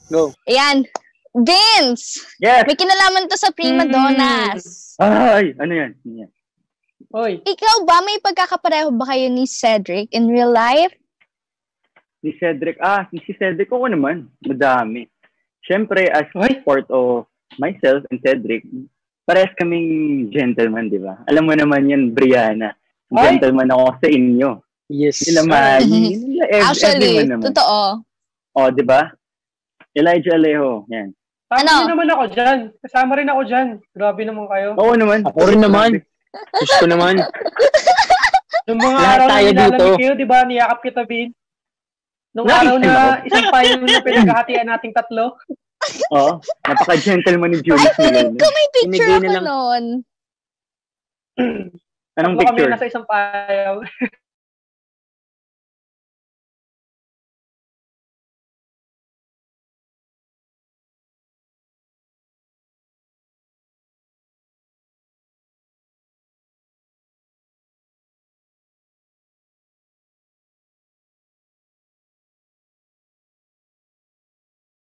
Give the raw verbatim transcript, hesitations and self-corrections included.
Go. Ayan. Vince! Yes! May kinalaman to sa Prima Donnas. Ay! Ano yan? Ano yan? Oy. Ikaw ba, may pagkakapareho ba kayo ni Cedric in real life? Ni Cedric? Ah, si Cedric ko naman. Madami. Siyempre, as Ay. part of myself and Cedric, parehas kaming gentleman, di ba? Alam mo naman yan, Brianna. Ay. Gentleman ako sa inyo. Yes. Nila Maggie. Nila Ev- Actually, naman. totoo. O, di ba? Elijah Alejo. Yan. Tama Ano? naman ako dyan. Kasama rin ako dyan. Grabe naman kayo. Oo naman. Ako rin naman. Gusto naman. Nung mga Lahat araw na tayo dito. nilalamig kayo, di ba? Niyakap kita, Vin. Nung Nice, araw na no? isang payong na pinaghahatian nating tatlo. Oo. Napaka-gentleman ni Julius. Ay, feeling ko may picture Binigay ako na lang. noon. Anong Tatlo kami picture? nasa isang payaw.